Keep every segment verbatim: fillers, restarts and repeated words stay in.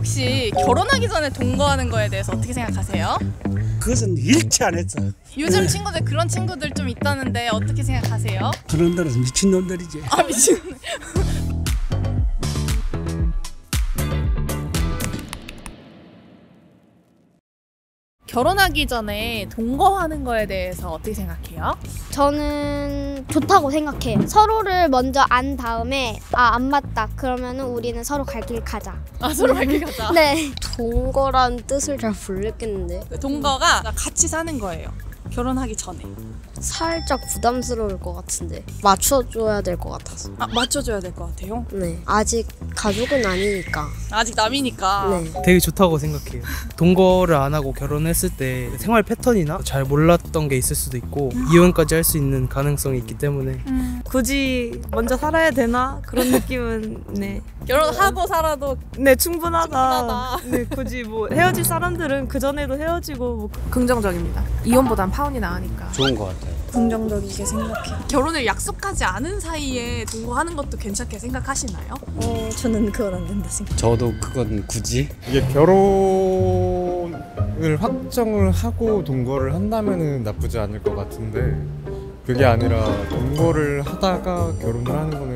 혹시 결혼하기 전에 동거하는 거에 대해서 어떻게 생각하세요? 그것은 일치 안 했어. 요즘 친구들 그런 친구들 좀 있다는데 어떻게 생각하세요? 그런 데는 미친놈들이지. 아 미친. 결혼하기 전에 동거하는 거에 대해서 어떻게 생각해요? 저는 좋다고 생각해요. 서로를 먼저 안 다음에 아, 안 맞다. 그러면은 우리는 서로 갈 길 가자. 아 서로 갈 길 가자. 네. 동거란 뜻을 잘 모르겠는데 동거가 같이 사는 거예요. 결혼하기 전에. 살짝 부담스러울 것 같은데 맞춰줘야 될 것 같아서. 아 맞춰줘야 될 것 같아요? 네. 아직 가족은 아니니까. 아직 남이니까. 네. 되게 좋다고 생각해요. 동거를 안 하고 결혼했을 때 생활 패턴이나 잘 몰랐던 게 있을 수도 있고 이혼까지 할 수 있는 가능성이 있기 때문에 음. 굳이 먼저 살아야 되나? 그런 느낌은 네. 결혼하고 살아도 네 충분하다. 충분하다. 네 굳이 뭐 헤어질 사람들은 그 전에도 헤어지고 뭐. 긍정적입니다. 이혼보단 파혼이 나으니까. 좋은 것 같아요. 긍정적이게 생각해요. 결혼을 약속하지 않은 사이에 동거하는 것도 괜찮게 생각하시나요? 어, 저는 그건 안 된다 생각. 저도 그건 굳이 이게 결혼을 확정을 하고 동거를 한다면은 나쁘지 않을 것 같은데 그게 아니라 동거를 하다가 결혼을 하는 거는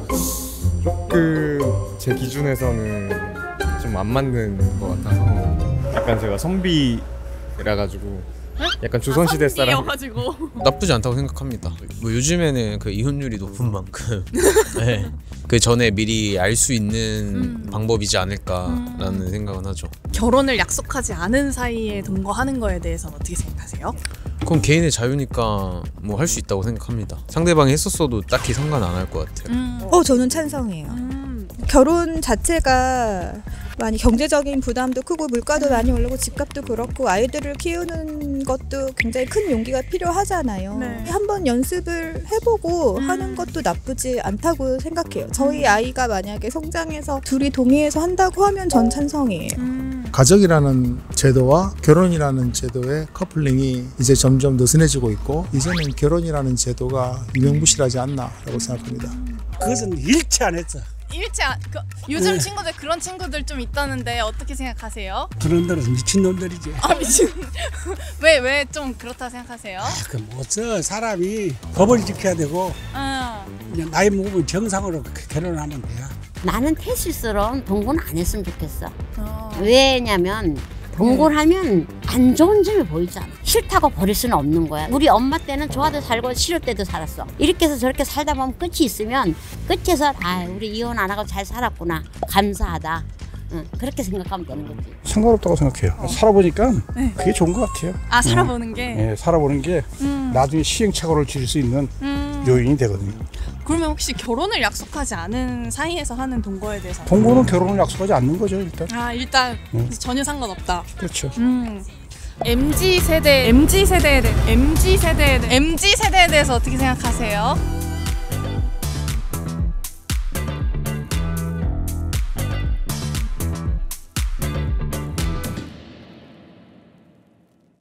조금 제 기준에서는 좀 안 맞는 것 같아서 약간 제가 선비라 가지고 약간 조선시대 사람 가지고 나쁘지 않다고 생각합니다. 뭐 요즘에는 그 이혼율이 높은 만큼 네. 그 전에 미리 알 수 있는 음. 방법이지 않을까라는 음. 생각은 하죠. 결혼을 약속하지 않은 사이에 동거하는 거에 대해서는 어떻게 생각하세요? 그건 개인의 자유니까 뭐 할 수 있다고 생각합니다. 상대방이 했었어도 딱히 상관 안 할 것 같아요. 음. 어, 저는 찬성해요. 음. 결혼 자체가 많이 경제적인 부담도 크고 물가도 많이 오르고 집값도 그렇고 아이들을 키우는 것도 굉장히 큰 용기가 필요하잖아요. 네. 한번 연습을 해보고 음. 하는 것도 나쁘지 않다고 생각해요. 저희 아이가 만약에 성장해서 둘이 동의해서 한다고 하면 전 찬성이에요. 음. 가족이라는 제도와 결혼이라는 제도의 커플링이 이제 점점 느슨해지고 있고 이제는 결혼이라는 제도가 유명무실하지 않나라고 생각합니다. 그것은 일치 안 했어. 일치 안, 그, 요즘 네. 친구들 그런 친구들 좀 있다는데 어떻게 생각하세요? 그런 데는 미친놈들이지. 아 미친. 왜 왜 좀 그렇다 생각하세요? 그 뭐서 사람이 법을 지켜야 되고 음. 그냥 나이 먹으면 정상으로 결혼하면 돼요. 나는 태실스러운 동거는 안 했으면 좋겠어. 어. 왜냐면 동거를 하면 안 좋은 점이 보이잖아. 싫다고 버릴 수는 없는 거야. 우리 엄마 때는 좋아도 살고 싫을 때도 살았어. 이렇게 해서 저렇게 살다 보면 끝이 있으면 끝에서 아 우리 이혼 안 하고 잘 살았구나 감사하다. 응, 그렇게 생각하면 되는 거지. 상관없다고 생각해요. 어. 살아보니까 네. 그게 좋은 것 같아요. 아 살아보는 음. 게? 네, 살아보는 게 음. 나중에 시행착오를 줄일 수 있는 음. 요인이 되거든요. 그러면 혹시 결혼을 약속하지 않은 사이에서 하는 동거에 대해서? 동거는 결혼을 약속하지 않는 거죠 일단. 아 일단 음. 전혀 상관없다. 그렇죠. 음. 엠지 세대, 엠지 세대에 대해, 엠지 세대에 대해, 엠지 세대에 대해서 어떻게 생각하세요?